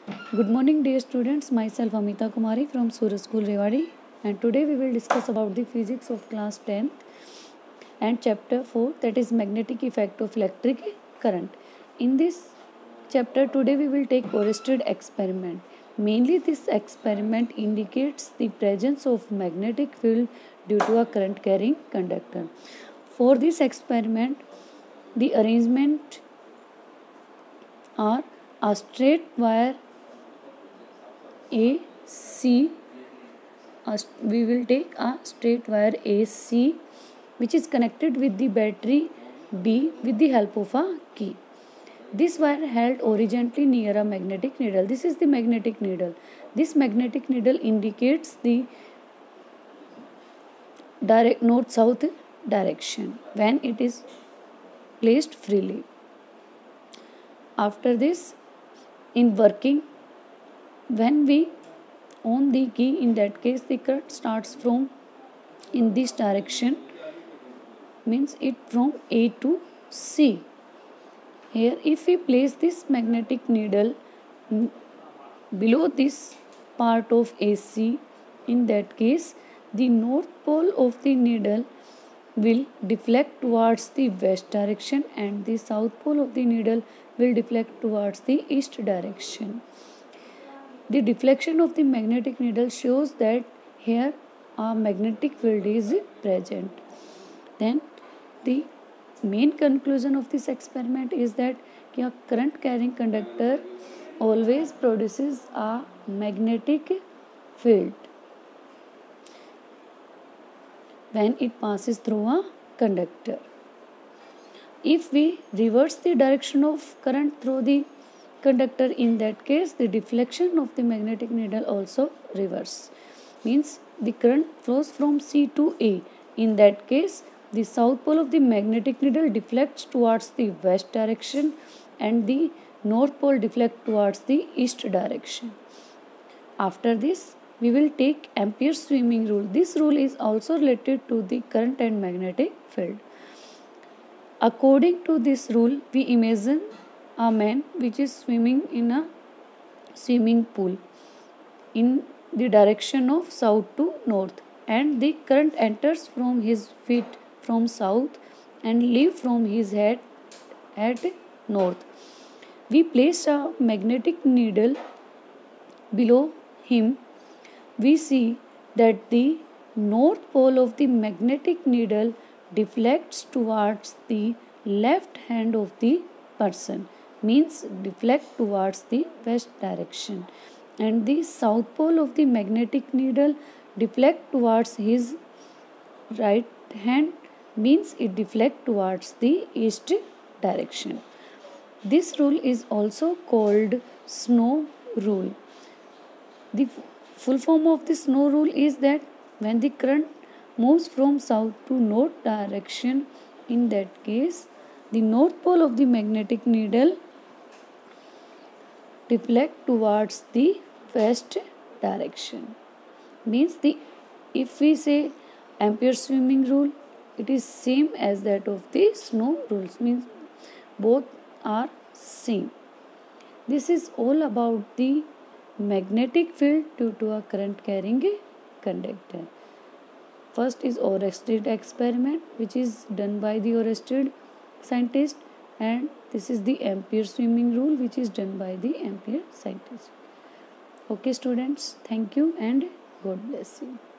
Good morning, dear students. Myself Amita Kumari from Suraj School Rewari, and today we will discuss about the physics of class 10th and chapter 4, that is magnetic effect of electric current. In this chapter today we will take Oersted experiment. Mainly this experiment indicates the presence of magnetic field due to a current carrying conductor. For this experiment, the arrangement are a straight wire AC. We will take a straight wire AC which is connected with the battery B with the help of a key. This wire held horizontally near a magnetic needle. This is the magnetic needle. This magnetic needle indicates the direct north-south direction when it is placed freely. After this, in working, when we on the key, in that case the current starts from in this direction, means it from A to C. Here if we place this magnetic needle below this part of AC, in that case the north pole of the needle will deflect towards the west direction and the south pole of the needle will deflect towards the east direction. The deflection of the magnetic needle shows that here a magnetic field is present. Then the main conclusion of this experiment is that a current carrying conductor always produces a magnetic field when it passes through a conductor. If we reverse the direction of current through the conductor, in that case the deflection of the magnetic needle also reverse, means the current flows from C to A. In that case the south pole of the magnetic needle deflects towards the west direction and the north pole deflects towards the east direction. After this we will take Ampere's swimming rule. This rule is also related to the current and magnetic field. According to this rule, we imagine a man which is swimming in a swimming pool in the direction of south to north, and the current enters from his feet from south and leave from his head at north. We place a magnetic needle below him. We see that the north pole of the magnetic needle deflects towards the left hand of the person, means deflect towards the west direction, and the south pole of the magnetic needle deflect towards his right hand, means it deflect towards the east direction. This rule is also called Snow rule. The full form of the Snow rule is that when the current moves from south to north direction, in that case the north pole of the magnetic needle deflect towards the west direction, means if we say Ampere's swimming rule, it is same as that of the Snow rules, means both are same. This is all about the magnetic field due to a current carrying a conductor. First is Oersted experiment, which is done by the Oersted scientist, and this is the Ampere swimming rule, which is done by the Ampere scientist. Okay students, thank you and God bless you.